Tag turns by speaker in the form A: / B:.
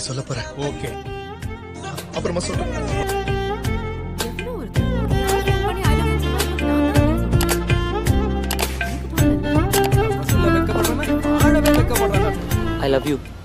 A: சொல்ல போறேன்.
B: ஓகே,
A: அப்புறமா சொல்றேன்.
B: வெக்கப்படுறேன், ஆழவே வெக்கப்படுறேன்.
C: I love you.